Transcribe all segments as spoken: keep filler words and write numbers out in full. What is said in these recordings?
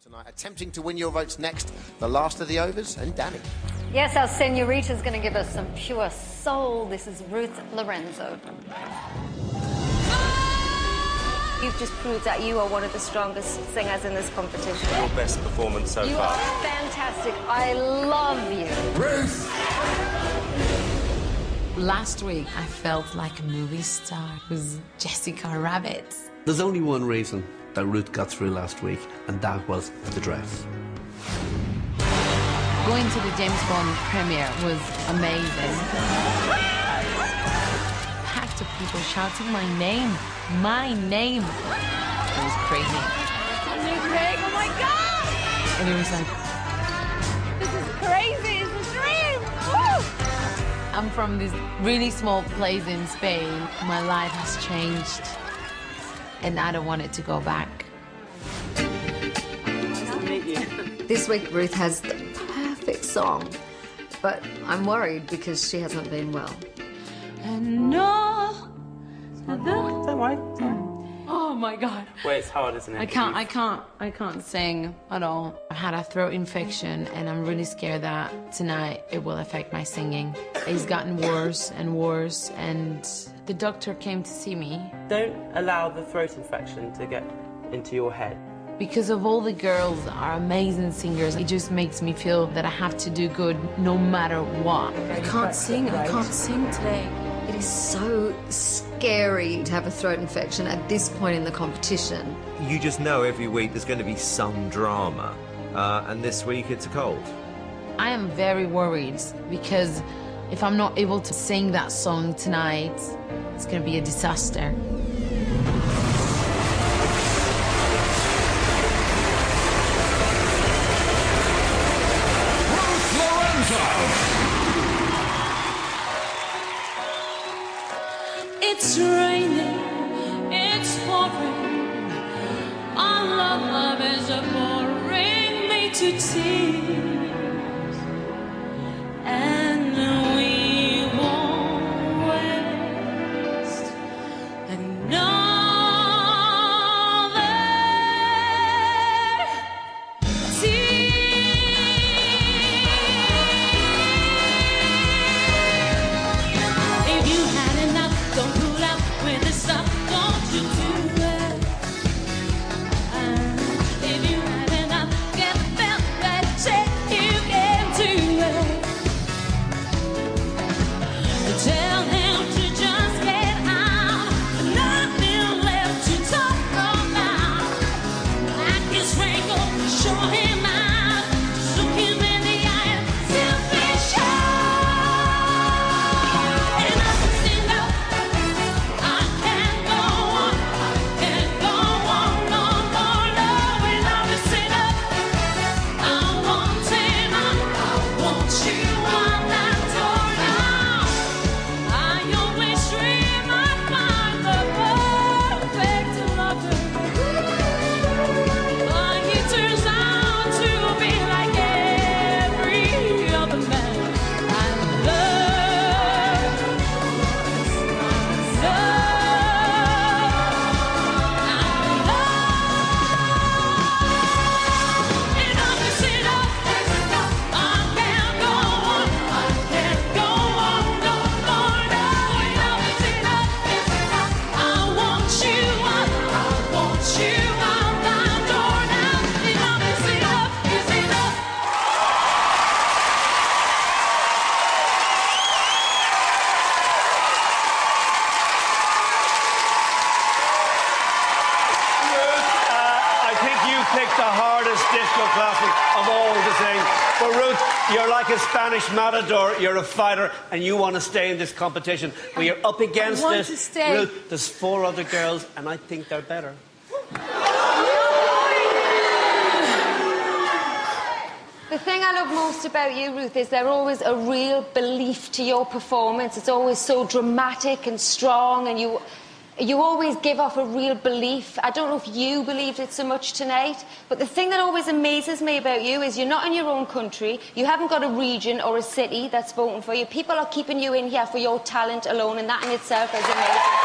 tonight. Attempting to win your votes next, the last of the overs, and Danny. Yes, our senorita's going to give us some pure soul. This is Ruth Lorenzo. You've just proved that you are one of the strongest singers in this competition. Your best performance so you far. You are fantastic. I love you. Ruth! Last week, I felt like a movie star. It was Jessica Rabbit. There's only one reason that Ruth got through last week, and that was the dress. Going to the James Bond premiere was amazing. Packed of people shouting my name. My name. It was crazy. Craig, oh my God! And it was like, this is crazy. It's a dream. Woo! I'm from this really small place in Spain. My life has changed, and I don't want it to go back. Nice to meet you. This week, Ruth has the perfect song, but I'm worried because she hasn't been well. And no, Don't worry. Don't worry. oh my God. Well, it's hard, isn't it? I can't, I can't, I can't sing at all. I had a throat infection, and I'm really scared that tonight it will affect my singing. It's gotten worse and worse, and the doctor came to see me. Don't allow the throat infection to get into your head. Because of all the girls are amazing singers, it just makes me feel that I have to do good no matter what. I can't sing, I can't sing today. It is so scary to have a throat infection at this point in the competition. You just know every week there's going to be some drama, uh, and this week it's a cold. I am very worried because if I'm not able to sing that song tonight, it's going to be a disaster. Ruth Lorenzo! It's raining, it's pouring. Our love is boring me to tears, and we won't waste another tear. If you had enough, don't pull out with the stuff, don't you do it. Uh, if you had enough, get the belt that check, you can do it. Tell him to just get out, nothing left to talk about. Like his wrinkle, show him out, look him in the eye and simply show. Enough is enough. I can't go on, I can't go on no more. No, enough is enough. I want him, I want you on that door now. I always dream I'd find the perfect lover, but he turns out to be like every other man I love. So I love. Enough is enough. I can't go on. I can't go on no more. No, enough is enough. I want you out. I want you out that door now. Enough is enough. Is enough. I think you picked the hardest disco classic of all to sing. But Ruth, you're like a Spanish matador. You're a fighter, and you want to stay in this competition. But you're up against want it. to stay. Ruth, there's four other girls, and I think they're better. The thing I love most about you, Ruth, is there's always a real belief to your performance. It's always so dramatic and strong, and you you always give off a real belief. I don't know if you believed it so much tonight, but the thing that always amazes me about you is you're not in your own country, you haven't got a region or a city that's voting for you. People are keeping you in here for your talent alone, and that in itself is amazing.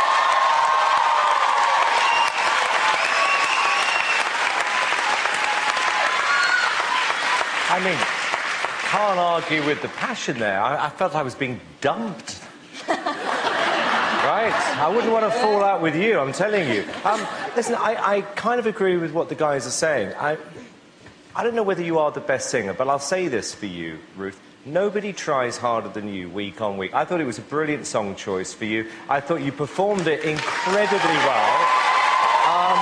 I mean, can't argue with the passion there. I, I felt I was being dumped. Right? I wouldn't want to fall out with you, I'm telling you. Um, listen, I, I kind of agree with what the guys are saying. I, I don't know whether you are the best singer, but I'll say this for you, Ruth. Nobody tries harder than you week on week. I thought it was a brilliant song choice for you. I thought you performed it incredibly well. Um,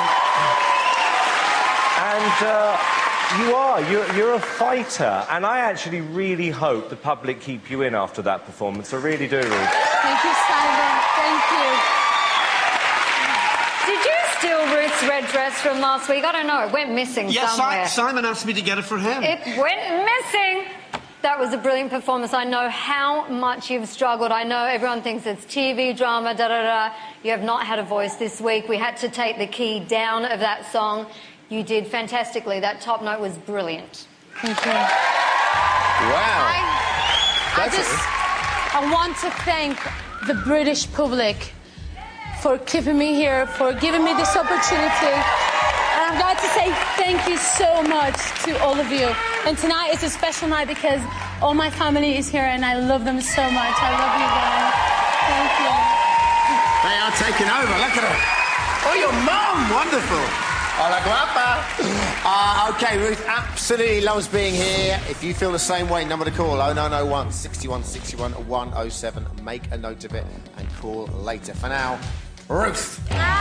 and uh, you are. You're, you're a fighter. And I actually really hope the public keep you in after that performance. I really do, Ruth. Thank you, Simon. Thank you. Did you steal Ruth's red dress from last week? I don't know. It went missing Yes, somewhere. Si- Simon asked me to get it for him. It went missing. That was a brilliant performance. I know how much you've struggled. I know everyone thinks it's T V drama, da-da-da. You have not had a voice this week. We had to take the key down of that song. You did fantastically. That top note was brilliant. Thank you. Wow. I, I just, I want to thank the British public for keeping me here, for giving me this opportunity. And I've got to say thank you so much to all of you. And tonight is a special night because all my family is here and I love them so much. I love you guys. Thank you. They are taking over. Look at her. Oh, your mum. Wonderful. Hola, guapa. Uh, OK, Ruth absolutely loves being here. If you feel the same way, number to call, oh nine oh one, six one six one, one oh seven. Make a note of it and call later. For now, Ruth.